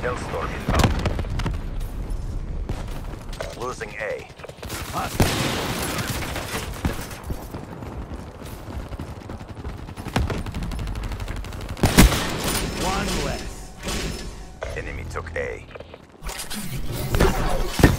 Hellstorm inbound. Losing A. One less. Enemy took A.